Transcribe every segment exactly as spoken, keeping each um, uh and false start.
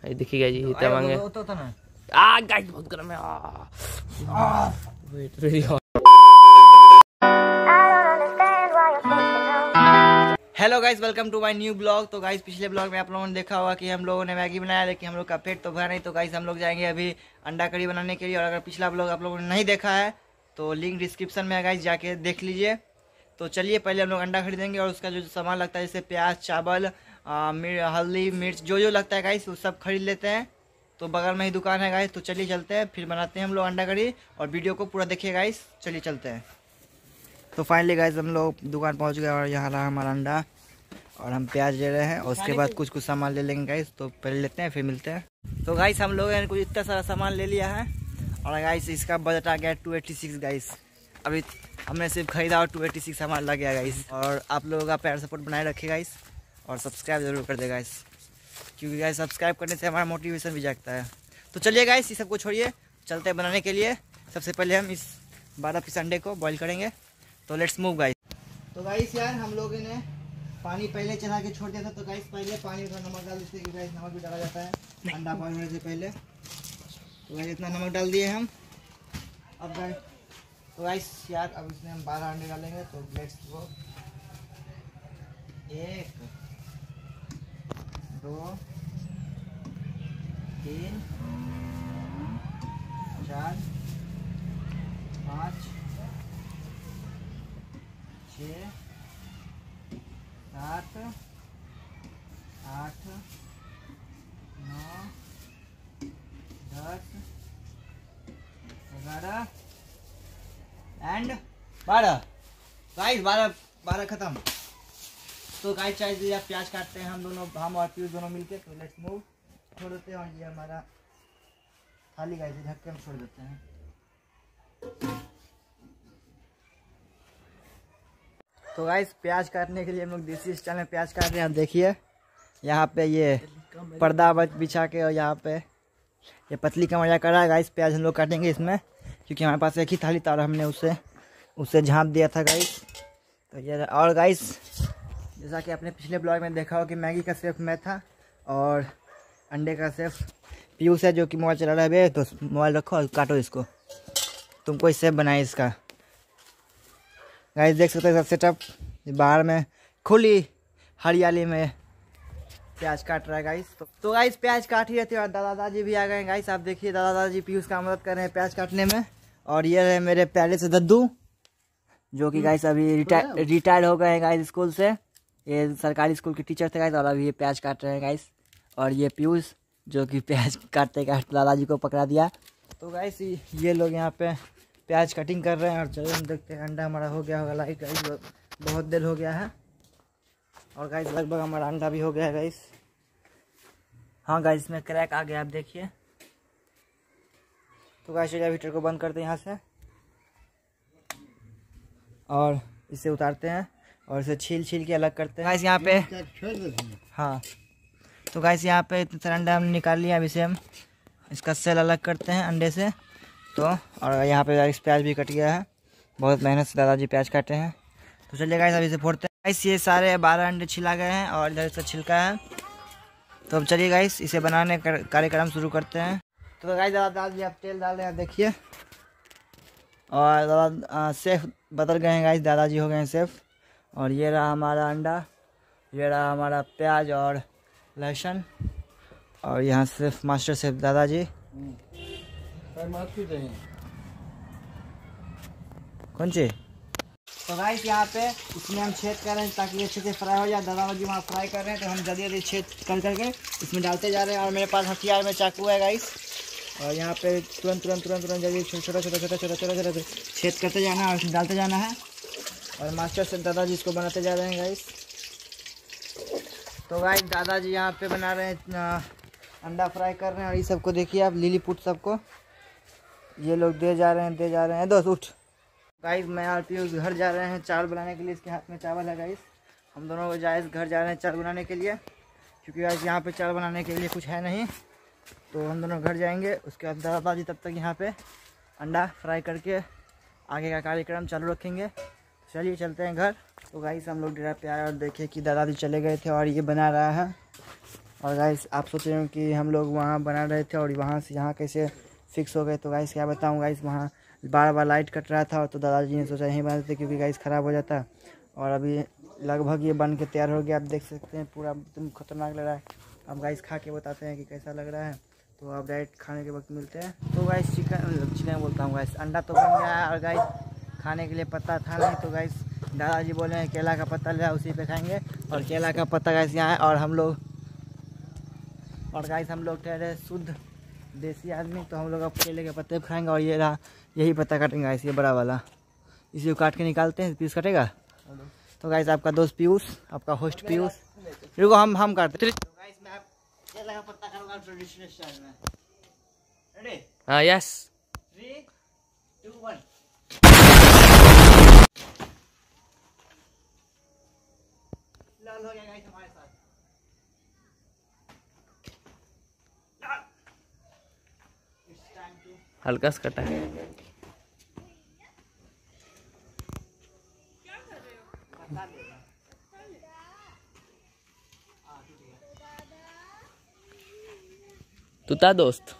दिखेगा जी तवांगे तो था ना आ गाइस बहुत गर्म है। Ah wait really hot. Hello guys, welcome to my new blog. तो गाइस पिछले ब्लॉग में आप लोगों ने देखा होगा कि हम लोगों ने मैगी बनाया, लेकिन हम लोग का पेट तो भरा नहीं। तो गाइस हम लोग जाएंगे अभी अंडा करी बनाने के लिए। और अगर पिछला ब्लॉग आप लोगों ने नहीं देखा है तो लिंक डिस्क्रिप्शन में है गाइस, जाके देख लीजिए। तो चलिए पहले हम लोग अंडा खरीदेंगे और उसका जो सामान लगता है जैसे प्याज, चावल, हल्दी, मिर्च, जो जो लगता है गाइस वो सब खरीद लेते हैं। तो बगल में ही दुकान है गाइस। तो चलिए चलते हैं, फिर बनाते हैं हम लोग अंडा करी। और वीडियो को पूरा देखिए गाइस, चलिए चलते हैं। तो फाइनली गाइस हम लोग दुकान पहुंच गए और यहाँ रहा हमारा अंडा और हम प्याज ले रहे हैं। और उसके बाद कुछ कुछ सामान ले लेंगे गाइस। तो पहले लेते हैं फिर मिलते हैं। तो गाइस हम लोगों ने कुछ इतना सारा सामान ले लिया है और गाइस इसका बजट आ गया टू एट्टी सिक्स गाइस। अभी हमने सिर्फ खरीदा और टू एट्टी सिक्स सामान लग गया गाइस। और आप लोगों का प्यार सपोर्ट बनाए रखे गाइस और सब्सक्राइब जरूर कर दे गाइस, क्योंकि गाइस सब्सक्राइब करने से हमारा मोटिवेशन भी जागता है। तो चलिए गाइस ये सब को छोड़िए, चलते हैं बनाने के लिए। सबसे पहले हम इस बारह पीस अंडे को बॉईल करेंगे। तो लेट्स मूव गाइस। तो गाइस यार हम लोगों ने पानी पहले चला के छोड़ दिया था। तो गाइस पहले पानी में थोड़ा नमक डाल देते हैं, गाइस नमक भी डाला जाता है अंडा बॉईल होने से पहले। तो गाइस इतना नमक डाल दिए हम। अब गाइस तो गाइस यार अब इसमें हम बारह अंडे डालेंगे। तो लेट्स गो। एक, दो, तीन, चार, पाँच, छः, सात, आठ, नौ, दस, ग्यारह एंड बारह। गाइस बारह बारह खत्म। तो गाइस चाहिए आप प्याज काटते हैं हम दोनों, हम और पीयूष दोनों मिलके। तो लेट्स मूव। छोड़ देते हैं और ये हमारा थाली गाइस ढक के हम छोड़ देते हैं। तो गाइस प्याज काटने के लिए हम लोग देसी स्टाइल में प्याज काट रहे हैं। आप देखिए यहाँ पे ये पर्दा बिछा के और यहाँ पे ये पतली का मजा कर रहा है गाइस। प्याज हम लोग काटेंगे इसमें, क्योंकि हमारे पास एक ही थाली था और हमने उससे उससे झाँप दिया था गाइस। तो ये और गाइस जैसा कि आपने पिछले ब्लॉग में देखा हो कि मैगी का शेफ मैं था और अंडे का शेफ पीयूष है, जो कि मोबाइल चला रहा है। तो मोबाइल रखो और काटो इसको, तुमको इस शेफ बनाए इसका। गाइस देख सकते हैं सेटअप, बाहर में खुली हरियाली में प्याज काट रहा है गाइस। तो, तो गाइस प्याज काट ही रहे थे और दादा दादी भी आ गए गाइस। आप देखिए दादा दादी पीयूष का मदद कर रहे हैं प्याज काटने में। और ये रहे मेरे प्यारे से दद्दू, जो कि गाइस अभी रिटायर रिटायर हो गए हैं गाइस स्कूल से। ये सरकारी स्कूल के टीचर थे गाइस और अभी ये प्याज काट रहे हैं गाइस। और ये पीयूष जो कि प्याज काटते काटते दादाजी को पकड़ा दिया। तो गाइस ये लोग यहाँ पे प्याज कटिंग कर रहे हैं। और चलो हम देखते हैं अंडा हमारा हो गया होगा लाइक गाइस, बहुत देर हो गया है। और गाइस लगभग हमारा अंडा भी हो गया है गाइस। हाँ गाइस इसमें क्रैक आ गया, आप देखिए। तो गाइस हीटर को बंद करते हैं यहाँ से और इसे उतारते हैं और इसे छील छील के अलग करते हैं गाइस यहाँ पे। हाँ तो गाइस यहाँ पे इतना सारा अंडा हमने निकाल लिया। अब इसे हम इसका सेल अलग करते हैं अंडे से। तो और यहाँ पे गाइस प्याज भी कट गया है, बहुत मेहनत से दादाजी प्याज काटे हैं। तो चलिए गाइस अभी इसे फोड़ते हैं। गाइस ये सारे बारह अंडे छिला गए हैं और इधर से छिलका है। तो अब चलिए गाइस इसे बनाने का कार्यक्रम शुरू करते हैं। तो गाइस दादा दादाजी आप तेल डाल रहे हैं, देखिए। और दादा सेफ बदल गए हैं गाइस, दादाजी हो गए हैं सेफ। और ये रहा हमारा अंडा, ये रहा हमारा प्याज और लहसुन। और यहाँ सिर्फ मास्टर शेफ दादाजी। कौन सी? तो गाइस यहाँ पे इसमें हम छेद कर रहे हैं ताकि अच्छे से फ्राई हो जाए। दादाजी वहाँ फ्राई कर रहे हैं तो हम जल्दी जल्दी छेद कर करके इसमें डालते जा रहे हैं। और मेरे पास हथियार में चाकू है गाइस। और यहाँ पे तुरंत तुरंत तुरंत तुरंत जल्दी छोटा छोटा छोटा छोटा छोटा छोटा छेद करते जाना है और डालते जाना है। और मास्टर शेफ दादाजी इसको बनाते जा रहे हैं गाइस। तो गाइस दादाजी यहाँ पे बना रहे हैं, अंडा फ्राई कर रहे हैं। और ये सबको देखिए आप, लिली पुट सबको ये लोग दे जा रहे हैं दे जा रहे हैं। दोस्त उठ। गाइस मैं और पीयूष घर जा रहे हैं चावल बनाने के लिए। इसके हाथ में चावल है गाइस। हम दोनों को जायज़ घर जा रहे हैं चावल बनाने के लिए, क्योंकि गाइस यहाँ पे चावल बनाने के लिए कुछ है नहीं। तो हम दोनों घर जाएंगे। उसके बाद दादाजी तब तक यहाँ पे अंडा फ्राई करके आगे का कार्यक्रम चालू रखेंगे। चलिए चलते हैं घर। तो गाइस हम लोग डेरा पे आए और देखे कि दादाजी चले गए थे और ये बना रहा है। और गाइस आप सोच रहे हो कि हम लोग वहाँ बना रहे थे और वहाँ से यहाँ कैसे फिक्स हो गए। तो गाइस क्या बताऊँ गाइस, वहाँ बार बार लाइट कट रहा था तो दादाजी ने सोचा यहीं बना देते क्योंकि गाइस ख़राब हो जाता। और अभी लगभग ये बन के तैयार हो गया। आप देख सकते हैं पूरा एकदम खतरनाक लग रहा है। अब गाइस खा के बताते हैं कि कैसा लग रहा है। तो आप डायरेक्ट खाने के वक्त मिलते हैं। तो गाइस चिकन चिकन बोलता हूँ गाइस, अंडा तो बन गया है और गाइस खाने के लिए पत्ता था नहीं। तो गाइस दादाजी बोले हैं केला का पत्ता ले उसी पे खाएंगे और केला का पत्ता गाइस यहाँ है। और हम लोग और गाइस हम लोग ठहरे शुद्ध देसी आदमी, तो हम लोग अब केले के पत्ते पे खाएंगे। और ये रहा यही पत्ता काटेंगे गाइस, ये बड़ा वाला, इसी को काट के निकालते हैं। पीस कटेगा। तो गाइस आपका दोस्त पीयूष, आपका होस्ट पीयूष, रुको हम हम काटते। तो गाइस मैं आप केला का पत्ता काटूंगा ट्रेडिशनल स्टाइल में। रेडी? हाँ यस। Three two one. लाल हो गया गाइस हमारे साथ। हल्का सा कटा है। तू था दोस्त।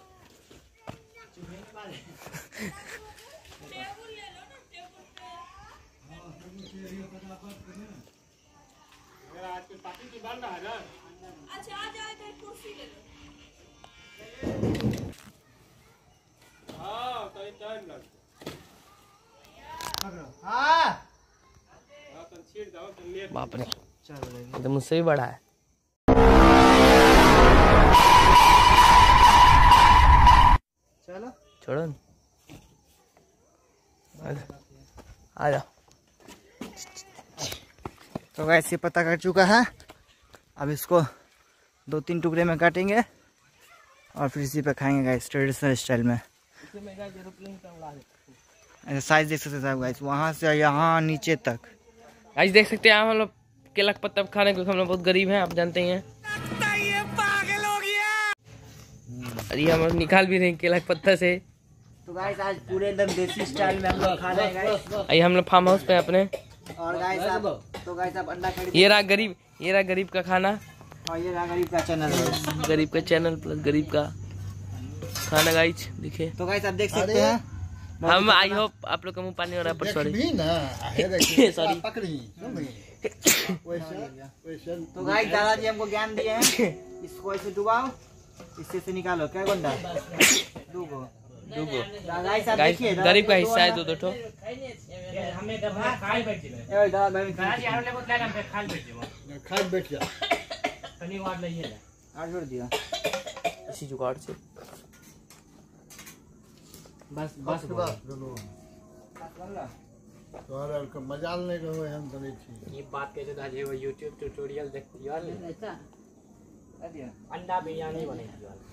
अच्छा आ जाए तो कुर्सी ले लो। हाँ तो टाइम लगता हाँ हाँ तो छीड़ दो तो ले बाप रे, चलो ये तो मुझसे भी बड़ा है। चलो छोड़ो न। आ जाओ। तो गाइस ये पत्ता कट चुका है। अब इसको दो तीन टुकड़े में काटेंगे और फिर इसी पे खाएंगे गाइस ट्रेडिशनल स्टाइल में। ऐसा साइज देख सकते हैं गाइस, वहाँ से यहाँ नीचे तक। गाइस देख सकते हैं हम लोग केला का पत्ता खाने को, हम लोग बहुत गरीब हैं, आप जानते ही हैं। अरे हम लोग निकाल भी रहे हैं केला के पत्ता से। तो गाइस आज पूरे एकदम देसी स्टाइल में हम लोग खा रहे हैं गाइस। आइए हम लोग फार्म हाउस पे अपने। और गाइस आप तो गाइस आप अंडा खरीद। ये रहा गरीब, ये रहा गरीब का खाना और ये रहा गरीब का चैनल है। गरीब का चैनल प्लस गरीब का खाना गाइस देखिए। तो गाइस आप देख सकते हैं हम आई होप आप लोग का मुंह पानी हो रहा है पर सॉरी सॉरी। तो गाइस दादाजी हमको ज्ञान दिए हैं, इसको ऐसे डुबाओ, इससे से निकालो। क्या गुंडा डूबो डूबो। गाइस आप गाइस देखिए गरीब का हिस्सा है दो दो ठो। हमें तो खाई बैठ ले ए दादा भाई दादाजी हम लोग ले हम खाई बैठ जाओ खाई बैठ जा तनी वाट नहीं है और जोड़ दिया इसी जुगाड़ से बस बस तोहरा के मजाल नहीं रहो हम तो नहीं छी। ये बात कहते दादाजी वो YouTube ट्यूटोरियल देखती है ऐसा आ दिया। अंडा बिरयानी बनेगी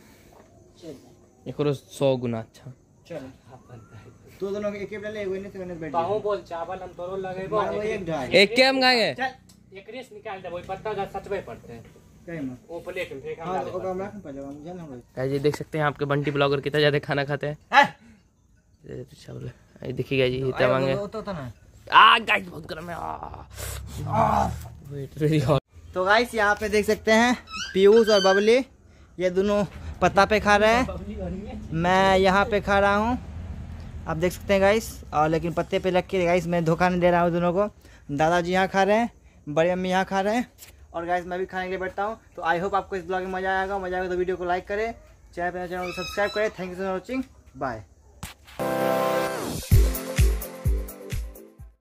एकरो सौ गुना अच्छा। चलो तो दोनों के एक प्लेट ले एगो ने से ने बैठ पाहु बोल चावल हम तोरो लगेबो मारो एक ढाई एक के हम खाएंगे। चल एक रेस निकाल दे वही पत्ता जा सचबे पड़ते हैं कहीं में वो प्लेट में फेंक हां हम ओका हमरा पहले मुझे ना भाई। गाइस ये देख सकते हैं आपके बंटी ब्लॉगर कितना ज्यादा खाना खाते हैं। है चावल ये देखिए गाइस ये इतना मांगे। वो तो था ना आ गाइस बहुत गर्म है। Ah wait really hot. तो गाइस यहाँ पे देख सकते हैं पीयूष और बबली ये दोनों पत्ता पे खा रहे हैं, मैं यहाँ पे खा रहा हूँ। आप देख सकते हैं गाइस, और लेकिन पत्ते पे रख के गाइस मैं धोखा नहीं दे रहा हूँ दोनों को। दादाजी यहाँ खा रहे हैं, बड़े अम्मी यहाँ खा रहे हैं और गाइस मैं भी खाने के लिए बैठता हूँ। तो आई होप आपको इस ब्लॉग में मजा आएगा। मजा आएगा तो वीडियो को लाइक करें, चैनल पर चैनल को सब्सक्राइब करें। Thank you so much watching, bye.